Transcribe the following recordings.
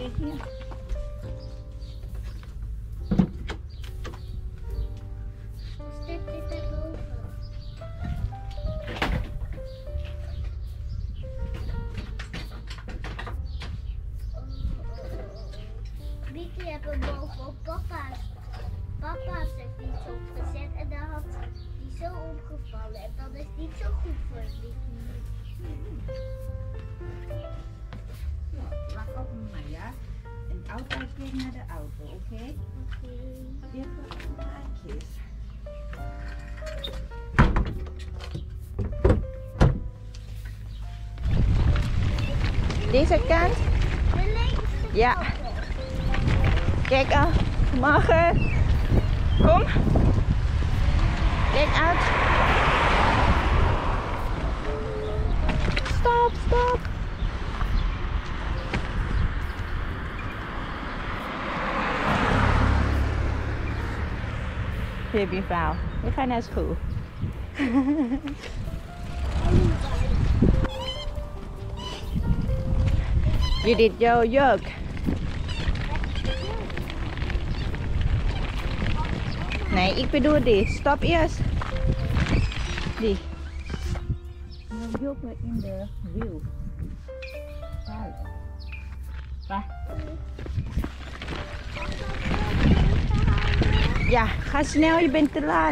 kijk hier. Stip dit erboven. Mickey hebben bovenop papa's fiets opgezet en dan had die zo omgevallen en dat is niet zo goed voor Mickey. Maak open maar, ja. En altijd kijken naar de auto, oké? Oké. Even de haakjes. Deze kant? De linkse Ja. kant. Kijk al. Morgen. Kom. Kijk uit. Stop, stop. Babyvrouw, je gaat naar school. Judith, jouw jurk. Nee, ik bedoel die. Stop eerst. Die. Nou, jokken in de wiel. Waar? Ja, ga snel, je bent te laat.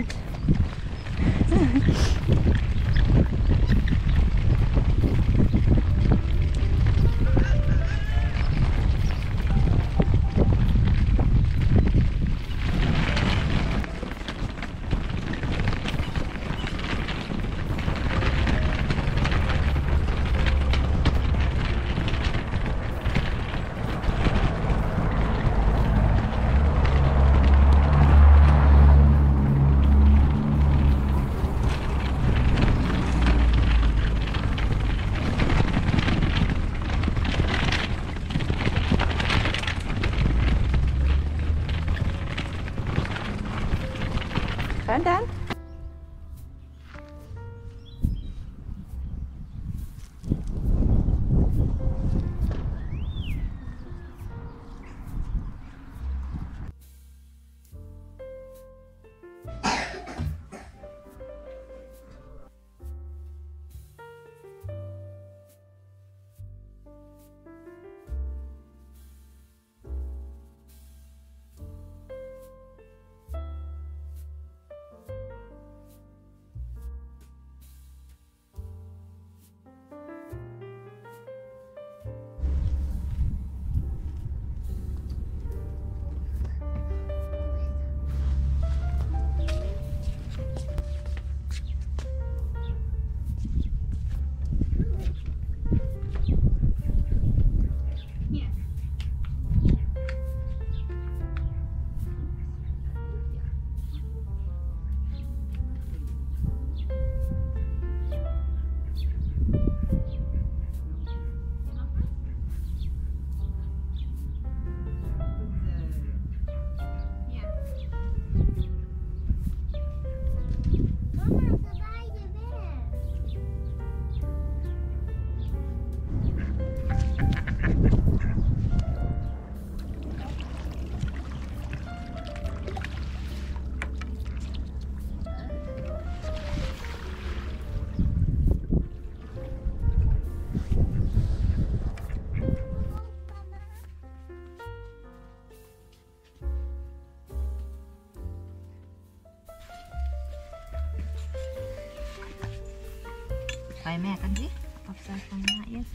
Gaan dan. Ga je merken die? Of zelfs van na eerst?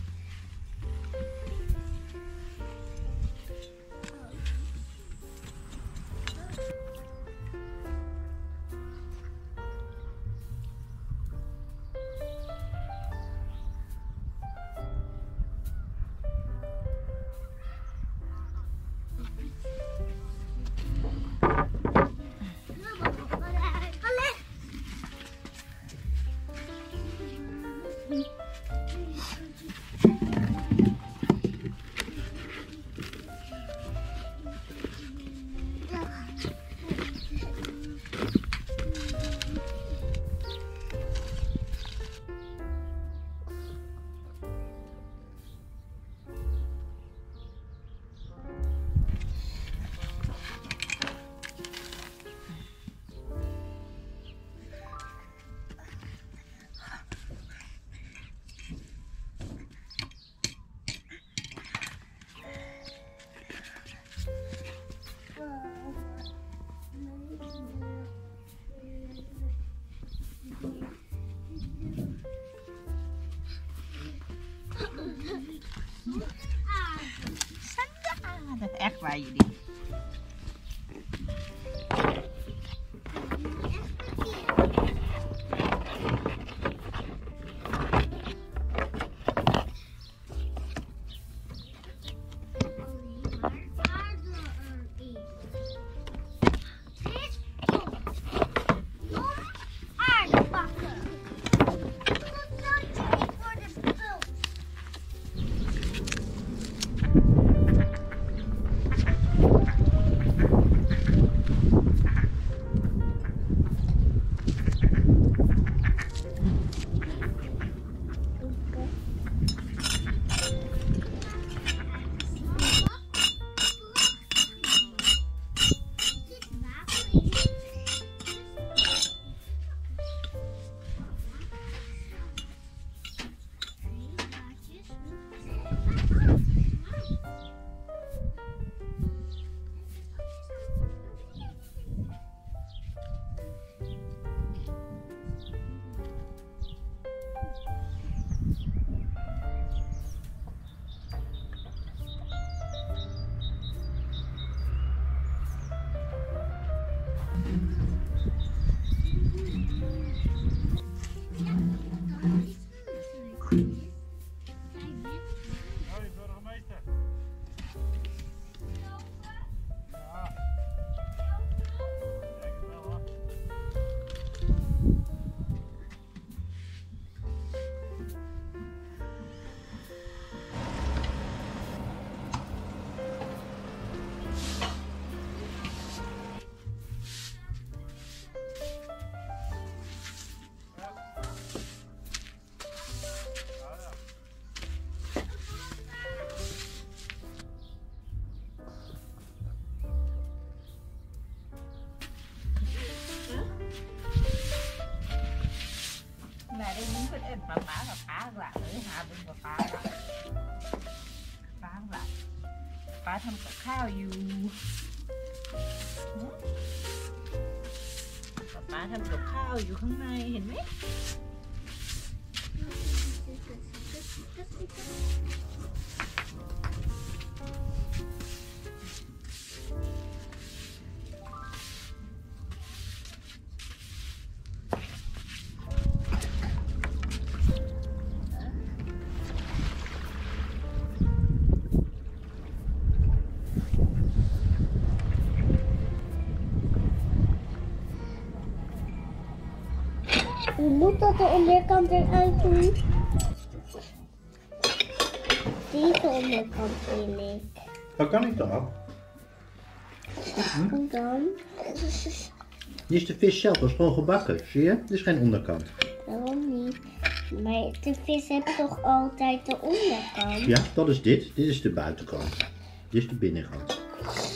draaien die. Hoi burgemeester. Ja. Denk het wel hoor. Này đây muốn cái em phá là phá lại với Hà bên và phá lại. Phá lại. Pháทำกับข้าวอยู่ป๊าทำกับข้าวอยู่ข้างในเห็นไหม Je moet dat de onderkant eruit doen. Deze onderkant wil ik. Dat kan ik toch? Hoe dan? Dit is de vis zelf, dat is gewoon gebakken. Zie je? Dit is geen onderkant. Waarom niet? Maar de vis heeft toch altijd de onderkant? Ja, dat is dit. Dit is de buitenkant. Dit is de binnenkant.